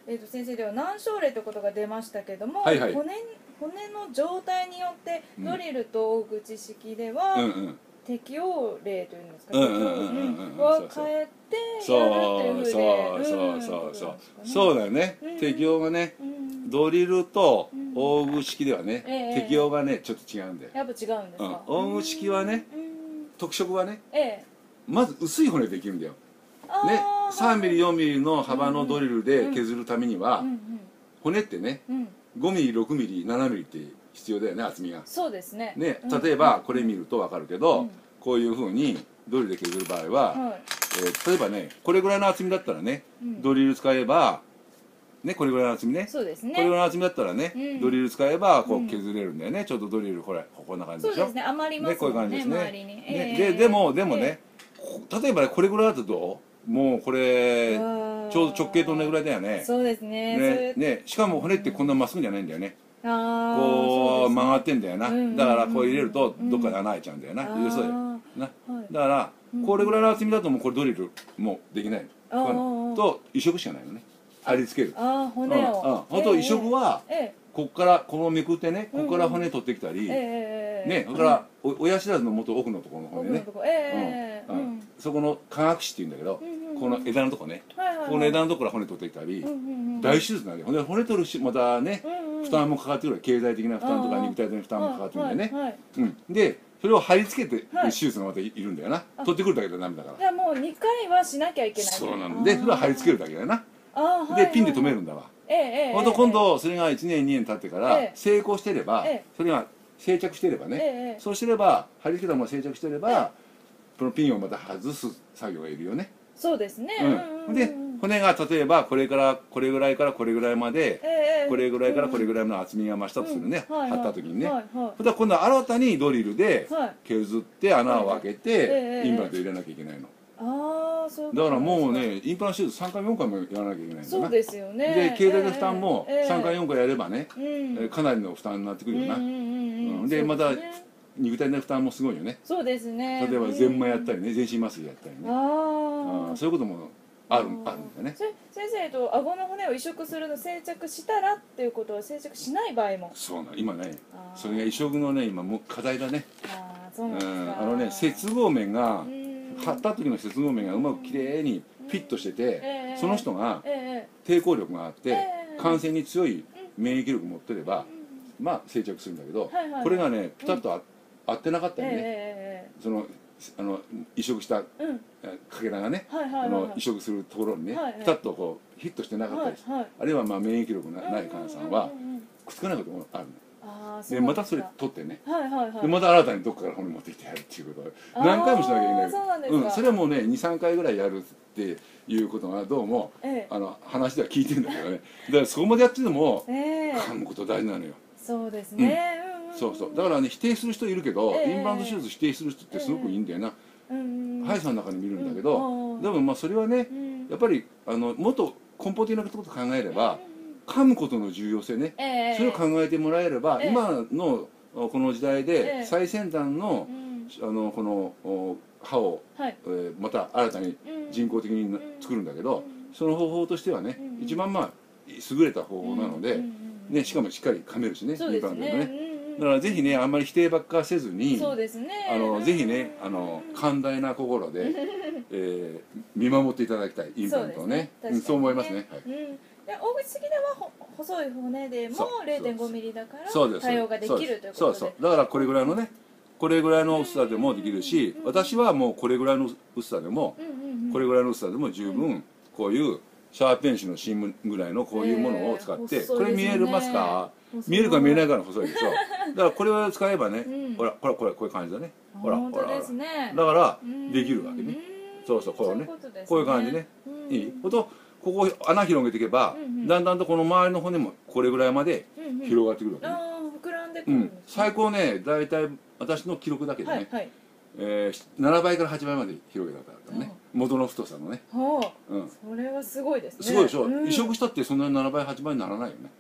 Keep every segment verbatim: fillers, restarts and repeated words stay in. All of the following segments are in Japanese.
えー、と先生では難症例ということが出ましたけども、 はいはい、 骨骨の状態によってドリルと大口式では、 うんうん、 適応例というんですか、 うんうんうんうんうん、 は変えてやるっていうふうで、 そうそうそうそうそうだよね。適応がね、ドリルと大口式ではね、適応がねちょっと違うんだよ。 やっぱ違うんですか。 大口式はね、特色はね、 ええ、 まず薄い骨でできるんだよね。さんミリよんミリの幅のドリルで削るためには骨ってねごミリろくミリななミリって必要だよね、厚みが。 そうですね。 ね、例えばこれ見ると分かるけど、こういうふうにドリルで削る場合は、えー、例えばねこれぐらいの厚みだったらね、ドリル使えばね、これぐらいの厚みね、 そうですね、 これぐらいの厚みだったらね、ドリル使えばこう削れるんだよね。ちょっとドリルこれこんな感じでしょ。 そうですね、余りますもんね、 ね、こういう感じですね。 周りに。 ね、ででもでもね、例えばねこれぐらいだとどう？もうこれちょうど直径と同じぐらいだよね。 そうですね。 ねね、しかも骨ってこんなまっすぐじゃないんだよね。 あこう曲がってんだよな。だからこう入れるとどっかで穴開いちゃうんだよな。要するにな。だからこれぐらいの厚みだともうこれドリルもうできない。と移植しかないのね。貼り付ける。 ああ、骨を。 本当移植はここからこのめくってね、ここから骨取ってきたり、ね、それから親知らずの元奥のところの骨ね。そこの化学歯っていうんだけど、この枝のとこね、この枝のところから骨取ってきたり、大手術なんで、骨取るしまたね、負担もかかってくる、経済的な負担とか肉体的な負担もかかってくるんだよね。で、それを貼り付けて手術がまたいるんだよな。取ってくるだけじゃダメだから。 じゃあもうにかいはしなきゃいけない。 そうなんで、それは貼り付けるだけだよな。でピンで留めるんだわ。ほんと今度それがいちねんにねん経ってから成功してれば、それが定着してればね、そうしてれば貼り付けたものが定着してればこのピンをまた外す作業がいるよね。 そうですね。 で骨が例えばこれからこれぐらいからこれぐらいまでこれぐらいからこれぐらいの厚みが増したとするね、貼った時にね。それは今度は新たにドリルで削って穴を開けてインプラント入れなきゃいけないの。だからもうね、インプラント手術さんかいもよんかいもやらなきゃいけないんだな。 そうですよね。 で経済的負担もさんかいよんかいやればね、かなりの負担になってくるよな。でまた肉体的な負担もすごいよね。 そうですね。 例えば全麻やったりね、全身麻酔やったりね、そういうこともあるあるんだね。 先生と顎の骨を移植するの定着したらっていうことは定着しない場合も。 そうな、今ねそれが移植のね今も課題だね。 ああ、そうなんですか。 あのね、接合面が貼った時の接合面がうまくきれいにフィットしてて、その人が抵抗力があって感染に強い免疫力持ってればまあ定着するんだけど、これがねピタッと合ってなかったりね、そのあの移植したかけらがね、あの移植するところにねピタッとこうヒットしてなかったり、あるいはまあ免疫力がない患者さんはくっつかないこともある。でまたそれ取ってね、でまた新たにどっかから骨持ってきてやるっていうことを何回もしなきゃいけない。うん、それはもうねにさんかいぐらいやるっていうことがどうもあの話では聞いてるんだけどね。だからそこまでやってても噛むこと大事なのよ。 そうですね。 そうそう、だからね否定する人いるけど、インプラント手術否定する人ってすごくいいんだよな。歯医者の中に見るんだけど、でもまあそれはねやっぱりあのもっと根本的なことを考えれば噛むことの重要性ね、それを考えてもらえれば今のこの時代で最先端のあのこの歯をまた新たに人工的に作るんだけど、その方法としてはね一番まあ優れた方法なので、ね、しかもしっかり噛めるしね、インプラントでね。だからぜひねあんまり否定ばっかせずに、あのぜひねあの寛大な心で、えー、見守っていただきたいインプラントをね。そう思いますね。 大口式では細い骨でも れいてんごミリだから対応ができるということで。 そうそう、だからこれぐらいのねこれぐらいの薄さでもできるし、私はもうこれぐらいの薄さでもこれぐらいの薄さでも十分こういうシャーペン紙の芯ぐらいのこういうものを使って、これ見えますか？見えるか見えないかの細いでしょ。だからこれを使えばね、ほらほらこれこういう感じだね。ほらほら、だからできるわけね。そうそう、こうね、こういう感じね。いいほどここ穴広げていけば、だんだんとこの周りの骨もこれぐらいまで広がってくるわけね。 膨らんでくる。 最高ね、大体私の記録だけでね、ななばいからはちばいまで広げたからね、元の太さのね。 それはすごいですね。 すごいでしょ。移植したってそんなにななばいはちばいにならないよね。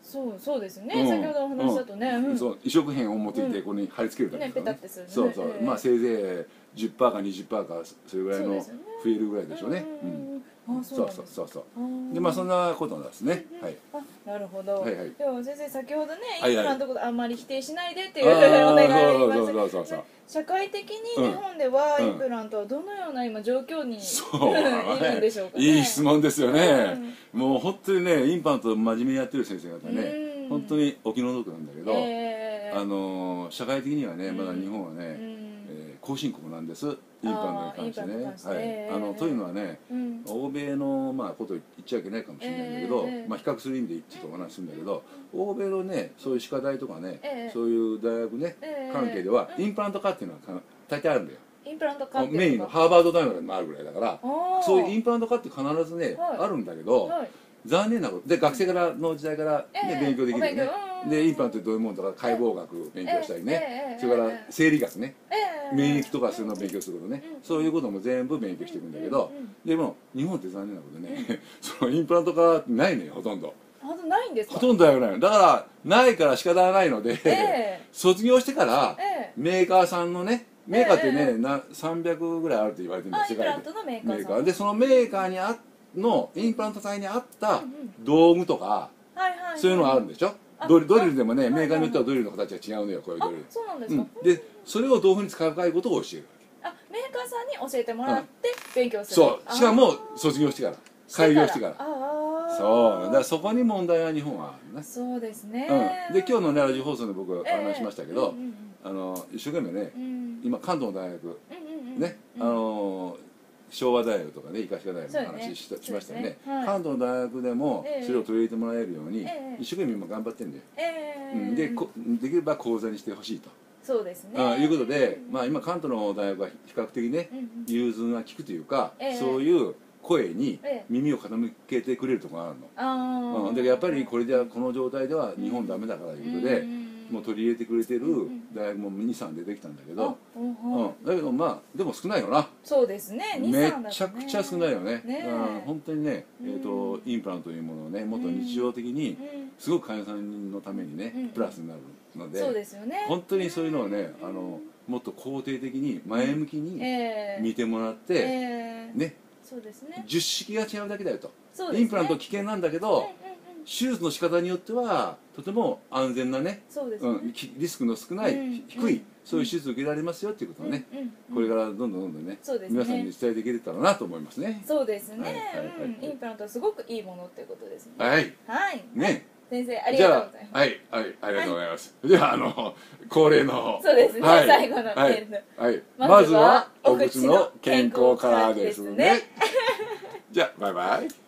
そうそうですね、先ほどお話だとね、 そう移植片を持ってきてここに貼り付けるだけだからね。そうそう、まあせいぜい じゅっパーセント か にじゅっパーセント かそれぐらいの増えるぐらいでしょうね。そうそうそうそう。でまあそんなことなんですね。はい。 あ、なるほど。でも先生先ほどね、今のところあんまり否定しないでっていうお願いがありました。社会的に日本ではインプラントはどのような今状況にいるんでしょうかね。 いい質問ですよね。もう本当にねインプラント真面目にやってる先生方ね、本当にお気の毒なんだけど、あの社会的にはねまだ日本はね後進国なんです、インプラントに関してね。あのというのはね、欧米のまあこと言っちゃいけないかもしれないんだけど、まあ比較する意味でちょっとお話しするんだけど、欧米のねそういう歯科大とかね、そういう大学ね関係ではインプラント科っていうのは大体あるんだよ。 インプラント科メインのハーバード大学でもあるぐらいだから、そういうインプラント科って必ずねあるんだけど、残念なことで学生からの時代からね勉強できるよね。でインプラントってどういうものとか解剖学勉強したりね、それから生理学ね、免疫とかそういうのを勉強することね、そういうことも全部勉強していくんだけど、でも日本って残念なことねそのインプラント科ってないのよ、ほとんど。 ほとんどないんですか？ ほとんどないの。だからないから仕方がないので、卒業してからメーカーさんのね、メーカーってねさんびゃくぐらいあると言われてるんですよ、世界で。メーカーでそのメーカーにあのインプラント剤に合った道具とかそういうのがあるんでしょ。ドリルでもねメーカーによってはドリルの形が違うのよ、こういうドリル。 そうなんですか。 でそれをどういうふうに使うかいうことを教えるわけ。あ、メーカーさんに教えてもらって勉強する。 そうしかも卒業してから開業してから。そうだからそこに問題は日本はあるね。 そうですね。 で今日のねラジオ放送で僕お話しましたけど、あの一生懸命ね今関東の大学ね、あの昭和大学とかね医科歯科大学の話しましたよね。関東の大学でもそれを取り入れてもらえるように一生懸命今頑張ってんだよ。でできれば講座にしてほしいと。 そうですね。 いうことで、まあ今関東の大学は比較的ね融通が利くというか、そういう声に耳を傾けてくれるところがあるの。でやっぱりこれではこの状態では日本ダメだからということでもう取り入れてくれてる大学もにさん出てきたんだけど、だけどまあでも少ないよな。 そうですね。 めちゃくちゃ少ないよね。本当にね、えっとインプラントというものをねもっと日常的にすごく患者さんのためにねプラスになるので、本当にそういうのをねあのもっと肯定的に前向きに見てもらってね。 そうですね。 術式が違うだけだよと。インプラント危険なんだけど、手術の仕方によってはとても安全なね、リスクの少ない低いそういう手術を受けられますよっていうことをね、これからどんどんどんどんね皆さんに伝えていけたらなと思いますね。 そうですね。インプラントはすごくいいものっていうことですね。 はい。 はい。 ね。 先生ありがとうございます。 はいはいありがとうございます。ではあの恒例のそうですね最後のはい。まずはお口の健康からですね。じゃあバイバイ。